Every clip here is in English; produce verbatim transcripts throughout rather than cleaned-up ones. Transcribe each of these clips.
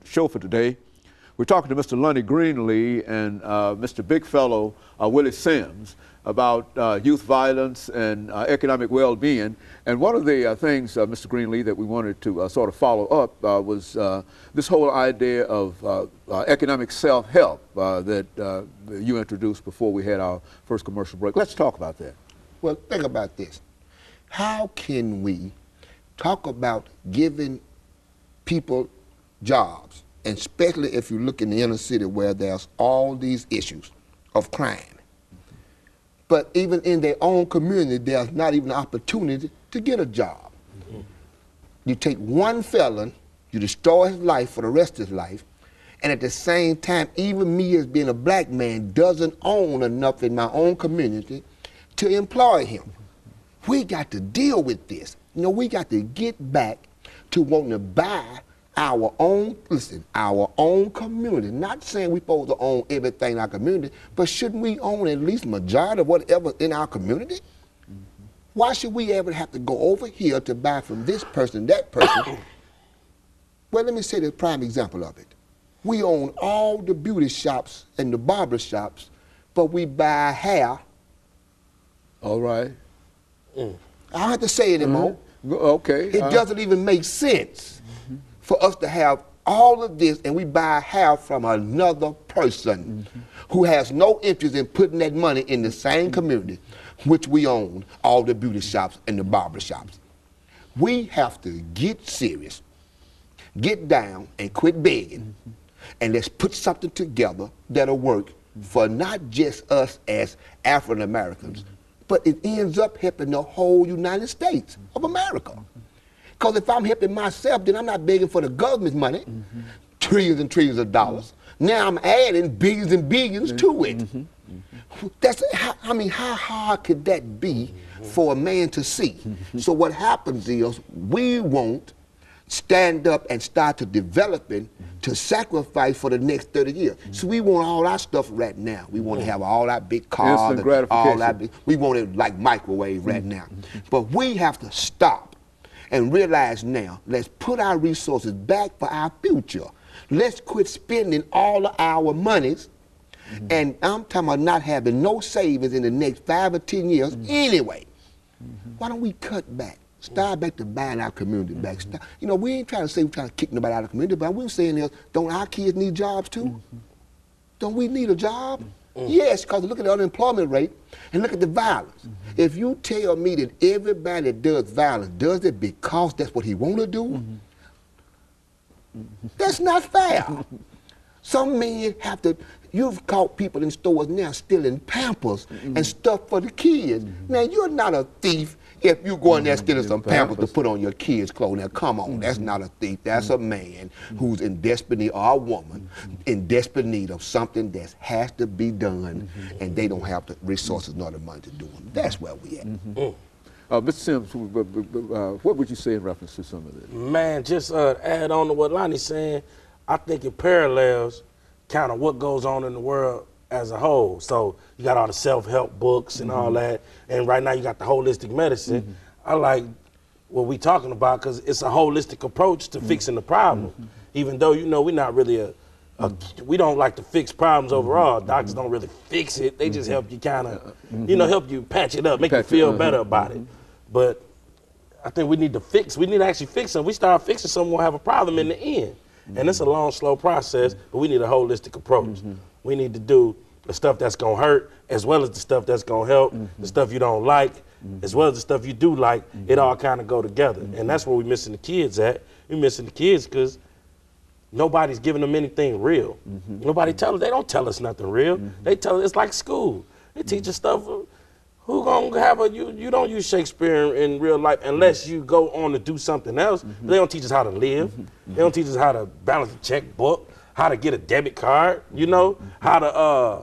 show for today. We're talking to Mister Lonnie Greenlee and uh, Mister Big Fellow uh, Willie Sims about uh, youth violence and uh, economic well-being. And one of the uh, things, uh, Mister Greenlee, that we wanted to uh, sort of follow up uh, was uh, this whole idea of uh, uh, economic self-help uh, that uh, you introduced before we had our first commercial break. Let's talk about that. Well, think about this. How can we talk about giving people jobs, and especially if you look in the inner city where there's all these issues of crime, but even in their own community, there's not even an opportunity to get a job. Mm-hmm. You take one felon, you destroy his life for the rest of his life, and at the same time, even me as being a black man doesn't own enough in my own community to employ him. We got to deal with this. You know, we got to get back to wanting to buy our own, listen, our own community. Not saying we're supposed to own everything in our community, but shouldn't we own at least majority of whatever in our community? Mm-hmm. Why should we ever have to go over here to buy from this person, that person? Well, let me say the prime example of it. We own all the beauty shops and the barber shops, but we buy hair. All right. Mm. I don't have to say anymore. Mm-hmm. Okay. It uh, doesn't even make sense mm-hmm. for us to have all of this and we buy hair from another person mm-hmm. who has no interest in putting that money in the same community which we own, all the beauty shops and the barber shops. We have to get serious, get down and quit begging, mm-hmm. and let's put something together that'll work mm-hmm. for not just us as African Americans, mm-hmm. but it ends up helping the whole United States of America. Because if I'm helping myself, then I'm not begging for the government's money, mm-hmm. trillions and trillions of dollars. Mm-hmm. Now I'm adding billions and billions mm-hmm. to it. Mm-hmm. Mm-hmm. That's how, I mean, how hard could that be mm-hmm. for a man to see? Mm-hmm. So what happens is we won't stand up and start to developing mm-hmm. to sacrifice for the next thirty years. Mm-hmm. So we want all our stuff right now. We want to have all our big cars, and all our big, we want it like microwave mm-hmm. right now. Mm-hmm. But we have to stop and realize now, let's put our resources back for our future. Let's quit spending all of our monies, mm-hmm. and I'm talking about not having no savings in the next five or ten years mm-hmm. anyway. Mm-hmm. Why don't we cut back? Start back to buying our community mm-hmm. back. Start, you know, we ain't trying to say we're trying to kick nobody out of the community, but we're saying is, don't our kids need jobs too? Mm-hmm. Don't we need a job? Mm-hmm. Yes, because look at the unemployment rate and look at the violence. Mm-hmm. If you tell me that everybody that does violence does it because that's what he want to do, mm-hmm. that's not fair. Some men have to, you've caught people in stores now stealing Pampers mm-hmm. and stuff for the kids. Mm-hmm. Now, you're not a thief if you go in there stealing some Pampers to put on your kids' clothes. Now, come on, mm-hmm. that's not a thief. That's mm-hmm. a man who's in desperate need, or a woman mm-hmm. in desperate need of something that has to be done, mm-hmm. and they don't have the resources nor the money to do it. That's where we at. Mm-hmm. Mm. Uh, Mister Sims, uh, what would you say in reference to some of this? Man, just uh, add on to what Lonnie's saying, I think it parallels kind of what goes on in the world as a whole. So you got all the self-help books and mm-hmm. all that, and right now you got the holistic medicine. Mm-hmm. I like what we talking about because it's a holistic approach to mm-hmm. fixing the problem. Mm-hmm. Even though, you know, we're not really a, a mm-hmm. we don't like to fix problems overall. Mm-hmm. Doctors don't really fix it. They just mm-hmm. help you kind of, mm-hmm. you know, help you patch it up, make patch you feel it, better uh-huh. about mm-hmm. it. But I think we need to fix, we need to actually fix them. We start fixing something, we'll have a problem in the end. Mm-hmm. And it's a long, slow process, but we need a holistic approach. Mm-hmm. We need to do the stuff that's gonna hurt, as well as the stuff that's gonna help, mm-hmm. the stuff you don't like, mm-hmm. as well as the stuff you do like, mm-hmm. it all kind of go together. Mm-hmm. And that's where we're missing the kids at. We're missing the kids because nobody's giving them anything real. Mm-hmm. Nobody tell us, they don't tell us nothing real. Mm-hmm. They tell us, it's like school. They teach us stuff. Who gonna have a, you, you don't use Shakespeare in, in real life unless you go on to do something else. Mm-hmm. They don't teach us how to live. Mm-hmm. They don't teach us how to balance a checkbook, how to get a debit card, you know, mm-hmm. how to uh,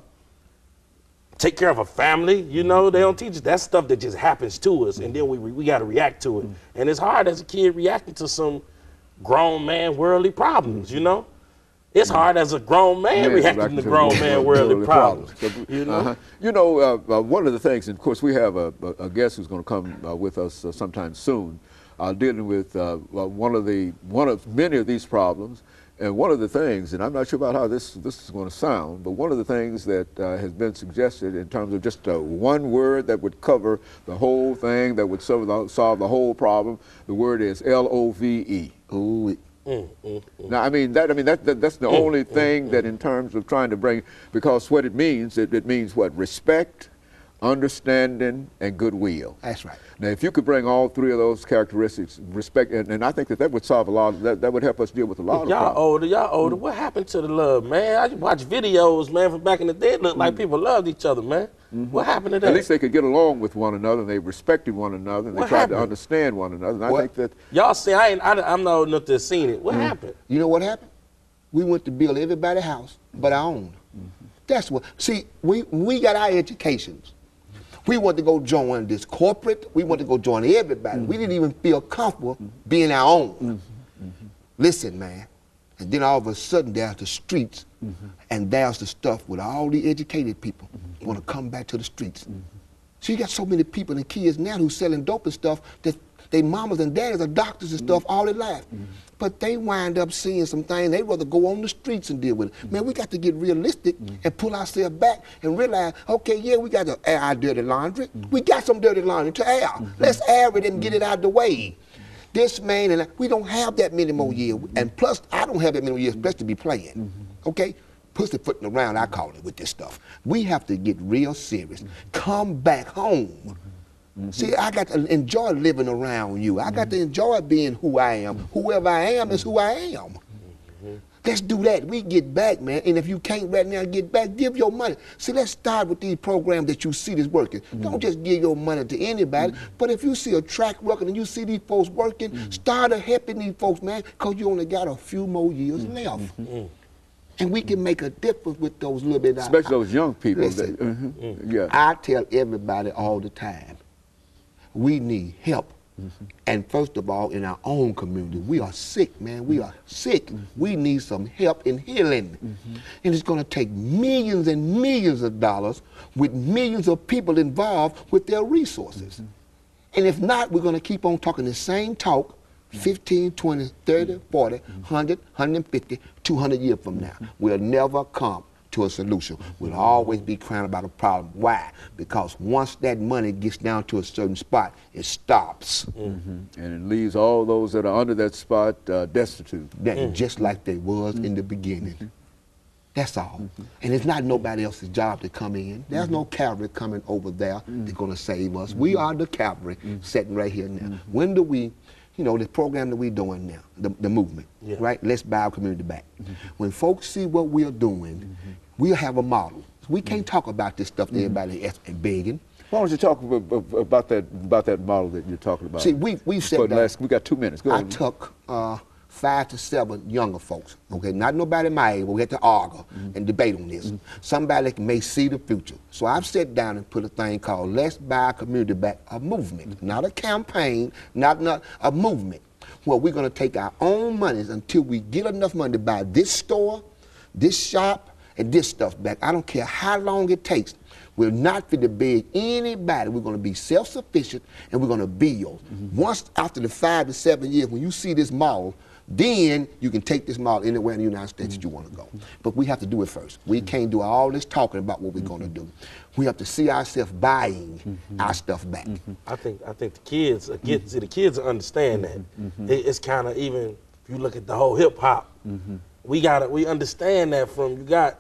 take care of a family, you know. They don't teach us that stuff that just happens to us, and then we, we gotta react to it. Mm-hmm. And it's hard as a kid reacting to some grown man worldly problems, you know. It's hard as a grown man yeah, reacting to grown man worldly problems. problems. You know, uh-huh. you know uh, uh, one of the things, and of course we have a, a guest who's going to come uh, with us uh, sometime soon, uh, dealing with uh, one of the one of many of these problems, And one of the things, and I'm not sure about how this this is going to sound, but one of the things that uh, has been suggested in terms of just uh, one word that would cover the whole thing, that would solve the, solve the whole problem, the word is L O V E. Ooh. Mm, mm, mm. Now, I mean that. I mean that. that that's the Mm, only mm, thing mm. that, in terms of trying to bring, because what it means, it, it means what? Respect, understanding, and goodwill. That's right. Now, if you could bring all three of those characteristics, respect, and, and I think that that would solve a lot. That that would help us deal with a lot of Y'all problems. older, y'all older. What happened to the love, man? I watch videos, man, from back in the day. It looked like people loved each other, man. What happened to that? At least they could get along with one another, and they respected one another, and they What tried happened? to understand one another. And I What? think that Y'all see, I ain't, I, I'm not old enough to have seen it. What happened? You know what happened? We went to build everybody's house but our own. That's what, see, we, we got our educations. We want to go join this corporate. We want to go join everybody. We didn't even feel comfortable being our own. Listen, man. And then all of a sudden there's the streets, and there's the stuff with all the educated people want to come back to the streets. So you got so many people and kids now who's selling dope and stuff that they mamas and daddies are doctors and stuff all their life. But they wind up seeing some things, they rather go on the streets and deal with it. Man, we got to get realistic and pull ourselves back and realize, okay, yeah, we got to air our dirty laundry. We got some dirty laundry to air. Let's air it and get it out of the way. This man and I, we don't have that many more years. And plus, I don't have that many more years left to be playing. Okay? Pussyfooting around, I call it, with this stuff. We have to get real serious. Come back home. Mm-hmm. See, I got to enjoy living around you. I got to enjoy being who I am. Whoever I am is who I am. Mm-hmm. Let's do that. We get back, man. And if you can't right now get back, give your money. See, let's start with these programs that you see that's working. Mm-hmm. Don't just give your money to anybody. Mm-hmm. But if you see a track record and you see these folks working, mm-hmm. start helping these folks, man, because you only got a few more years mm-hmm. left. Mm-hmm. And we can make a difference with those little bit. Especially I, those young people. Listen, that, uh-huh. mm-hmm. yeah. I tell everybody all the time, we need help. Mm-hmm. And first of all, in our own community, we are sick, man. We are sick. Mm-hmm. We need some help in healing. Mm-hmm. And it's going to take millions and millions of dollars with millions of people involved with their resources. Mm-hmm. And if not, we're going to keep on talking the same talk fifteen, twenty, thirty, forty, one hundred, one hundred fifty, two hundred years from now. We'll never come to a solution. We'll always be crying about a problem. Why? Because once that money gets down to a certain spot, it stops. Mm-hmm. And it leaves all those that are under that spot uh, destitute. That, mm-hmm. Just like they was mm-hmm. in the beginning. Mm-hmm. That's all. Mm-hmm. And it's not nobody else's job to come in. There's mm-hmm. no cavalry coming over there mm-hmm. that's going to save us. Mm-hmm. We are the cavalry mm-hmm. sitting right here now. Mm-hmm. When do we, you know, the program that we're doing now, the, the movement, yeah. right? Let's buy our community back. Mm-hmm. When folks see what we're doing, mm-hmm. we'll have a model. We can't mm-hmm. talk about this stuff to mm-hmm. everybody else and begging. Why don't you talk about that about that model that you're talking about? See, we we said that. Last, we got two minutes. Go I ahead. took uh, five to seven younger folks. Okay, not nobody my age. But we had to argue mm-hmm. and debate on this. Mm-hmm. Somebody that may see the future. So I've sat down and put a thing called "Let's Buy Our Community Back," a movement, mm-hmm. not a campaign, not not a movement. Well, we're going to take our own monies until we get enough money to buy this store, this shop, and this stuff back. I don't care how long it takes. We're not going to beg anybody. We're going to be self-sufficient, and we're going to build. Mm-hmm. Once after the five to seven years, when you see this mall, then you can take this mall anywhere in the United States mm-hmm. that you want to go. But we have to do it first. We mm-hmm. can't do all this talking about what we're mm-hmm. going to do. We have to see ourselves buying mm-hmm. our stuff back. Mm-hmm. I think I think the kids uh, get see the kids understand that. Mm-hmm. It, it's kind of even if you look at the whole hip hop, mm-hmm. we got to we understand that from you got.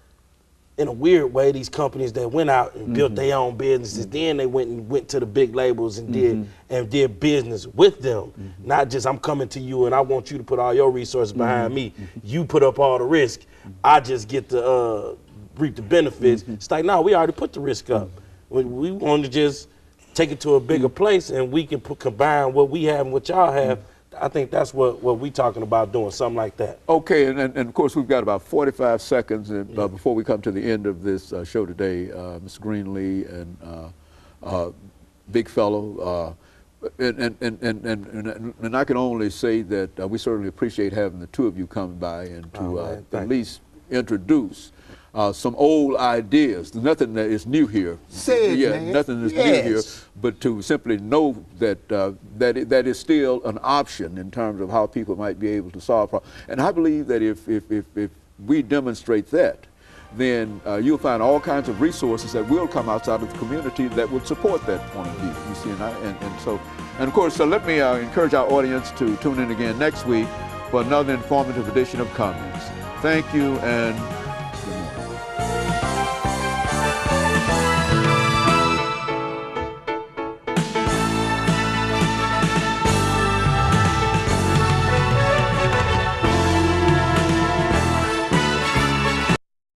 In a weird way, these companies that went out and mm-hmm. built their own businesses, mm-hmm. then they went and went to the big labels and did mm-hmm. and did business with them. Mm-hmm. Not just I'm coming to you and I want you to put all your resources behind mm-hmm. me. Mm-hmm. You put up all the risk. Mm-hmm. I just get to uh, reap the benefits. Mm-hmm. It's like, no, we already put the risk up. Mm-hmm. We, we want to just take it to a bigger mm-hmm. place and we can put, combine what we have and what y'all have. Mm-hmm. I think that's what, what we talking about doing, something like that. Okay, and, and, and of course we've got about forty-five seconds and, yeah. uh, before we come to the end of this uh, show today, uh, Mister Greenlee and uh, uh, Big Fellow, uh, and, and, and, and, and, and I can only say that uh, we certainly appreciate having the two of you come by and to oh, uh, at least introduce uh, some old ideas. Nothing that is new here. Say it, yeah, man. nothing is Yes. new here. But to simply know that uh, that it, that is still an option in terms of how people might be able to solve problems. And I believe that if if if, if we demonstrate that, then uh, you'll find all kinds of resources that will come outside of the community that would support that point of view. You see, and, I, and, and so, and of course, so let me uh, encourage our audience to tune in again next week for another informative edition of Comments. Thank you, and